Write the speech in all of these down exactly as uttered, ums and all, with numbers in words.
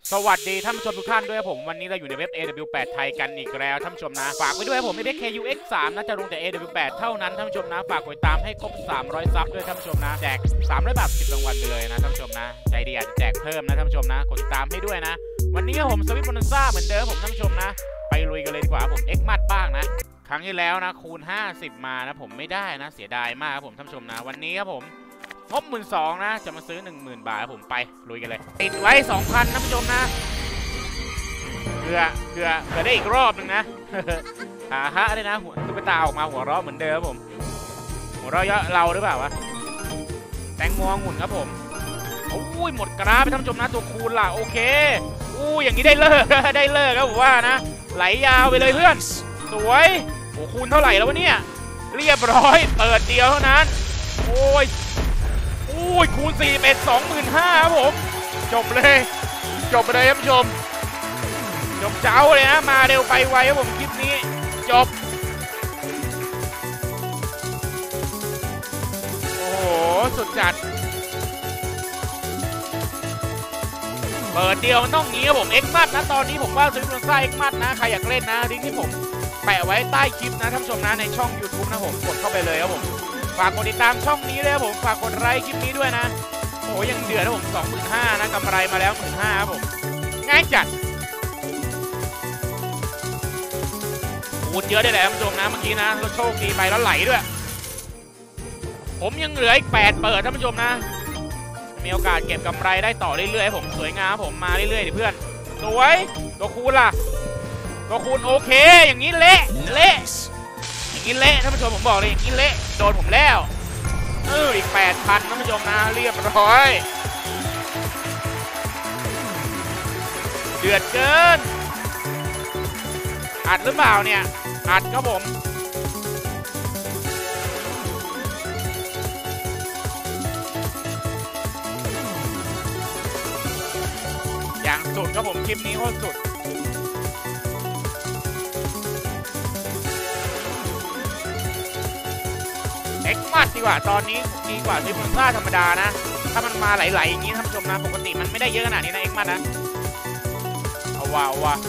สวัสดีท่านผู้ชมทุกท่านด้วยผมวันนี้เราอยู่ในเว็บ เอ ดับเบิลยู แปด ไทยกันอีกแล้วท่านผู้ชมนะฝากไว้ด้วยผมในเว็บ เค ยู เอ็กซ์ สาม นะจะลงแต่ เอ ดับเบิลยู แปด เท่านั้นท่านผู้ชมนะฝากกดตามให้ครบสามร้อยซับด้วยท่านผู้ชมนะแจกสามร้อยบาทสิบรางวัลไปเลยนะท่านผู้ชมนะใจดีอาจจะแจกเพิ่มนะท่านผู้ชมนะกดติดตามให้ด้วยนะวันนี้ผมสวิตบอนันซ่าเหมือนเดิมผมท่านผู้ชมนะไปลุยกันเลยดีกว่าผมเอ็กซ์มัดบ้างนะครั้งที่แล้วนะคูณห้าสิบมานะผมไม่ได้นะเสียดายมากครับผมท่านผู้ชมนะวันนี้ครับผมงบหมื่นสองนะจะมาซื้อหนึ่งหมื่นบาทผมไปลุยกันเลยติดไว้สองพันท่านผู้ชมนะเพื่อเพื่อเพื่อได้อีกรอบหนึ่งนะหาฮะเลยนะหัวตุ๊กตาออกมาหัวเราะเหมือนเดิมผมหัวเราะเยอะเราหรือเปล่าวะแตงโมหุ่นครับผมโอ้ยหมดกราฟไปท่านผู้ชมนะตัวคูณล่ะโอเคอู้อย่างนี้ได้เลิกได้เลิกครับผมว่านะไหลยาวไปเลยเพื่อนสวยโอ้คูณเท่าไหร่แล้ววะเนี่ยเรียบร้อยเปิดเดียวเท่านั้นโอ้ยโอ้ยคูณสี่เป็นสองหมื่นห้าครับผมจบเลยจบไปเลยท่านผู้ชมจบเจ้าเลยนะมาเร็วไปไวครับผมคลิปนี้จบโอ้โหสุดจัดเปิดเดียวมันต้องงี้ครับผมเอ็กซ์มัดนะตอนนี้ผมว่าซื้อโซนซ่าเอ็กซ์มัดนะใครอยากเล่นนะลิงก์ที่ผมแปะไว้ใต้คลิปนะท่านผู้ชมนะในช่อง ยูทูบ นะผมกดเข้าไปเลยครับผมฝากกดติดตามช่องนี้เลยครับผมฝากกดไลค์คลิปนี้ด้วยนะโอ้ยังเดือดนะผม สองหมื่นห้าพัน นะกำไรมาแล้ว หนึ่งหมื่นห้าพัน ครับผมง่ายจัดคูณเยอะได้แหละท่านผู้ชมนะเมื่อกี้นะเราโชคดีไปแล้วไหลด้วยผมยังเหลืออีกแปดเปิดท่านผู้ชมนะมีโอกาสเก็บกำไรได้ต่อเรื่อยๆผมสวยงามผมมาเรื่อยๆดิเพื่อนสวยตัวคูณล่ะตัวคูณโอเคอย่างนี้เละเละอย่างนี้เละท่านผู้ชมผมบอกเลยอย่างนี้เละโดนผมแล้วเอออีกแปดพันท่านผู้ชมนะเรียบร้อยเดือดเกินอัดหรือเปล่าเนี่ยอัดครับผมอย่างสุดครับผมคลิปนี้โคตรสุดเอ็กซ์มัดดีกว่าตอนนี้ดีกว่าซิมอนซ่าธรรมดานะถ้ามันมาไหลๆอย่างนี้ท่านผู้ชมนะปกติมันไม่ได้เยอะขนาดนี้นะเอ็กซ์มัดนะเอาว่าเอาว่า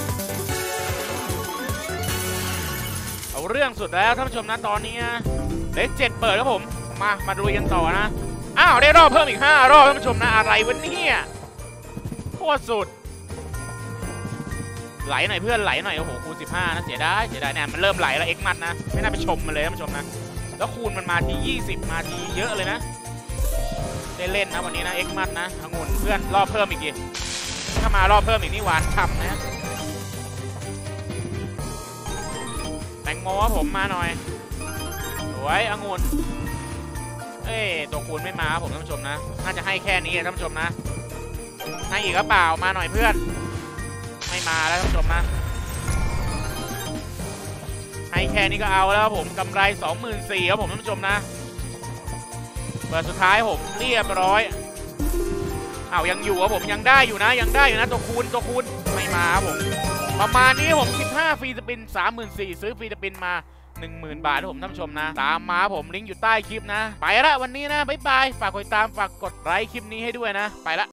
เอาเรื่องสุดแล้วท่านผู้ชมนะตอนนี้เลขเจ็ดเปิดครับผมมามาดูกันต่อนะอ้าวได้รอบเพิ่มอีกห้ารอบท่านผู้ชมนะอะไรวะเนี่ยโคตรสุดไหลหน่อยเพื่อนไหลหน่อยโอ้โหคูณสิบห้านะเสียดายเสียดายเนี่ยมันเริ่มไหลแล้วเอ็กซ์มัดนะไม่น่าไปชมมันเลยท่านผู้ชมนะแล้วคูณมันมาทียี่สิบมาทีเยอะเลยนะได้เล่นนะวันนี้นะเอ็กซ์มัดนะองุ่นเพื่อนรอบเพิ่มอีกทีถ้ามารอบเพิ่มอีกนี่หวานฉ่ำนะแตงโมผมมาหน่อยสวยองุ่นเอ้ตัวคูณไม่มาผมท่านผู้ชมนะน่าจะให้แค่นี้ท่านผู้ชมนะให้อีกหรือเปล่ามาหน่อยเพื่อนไม่มาแล้วท่านผู้ชมนะให้แค่นี้ก็เอาแล้วผมกำไร สองหมื่นสี่พัน ครับผมท่านผู้ชมนะเปิดสุดท้ายผมเรียบร้อยอ้าวยังอยู่ครับผมยังได้อยู่นะยังได้อยู่นะตัวคูณตัวคูณไม่มาครับผมประมาณนี้ผมสิบห้าฟรีสปิน สามหมื่นสี่พัน ซื้อฟรีสปินมา หนึ่งหมื่น บาทผมท่านผู้ชมนะตามมาผมลิงก์อยู่ใต้คลิปนะไปละวันนี้นะบ๊ายบายฝากกดติดตามฝากกดไลค์คลิปนี้ให้ด้วยนะไปละ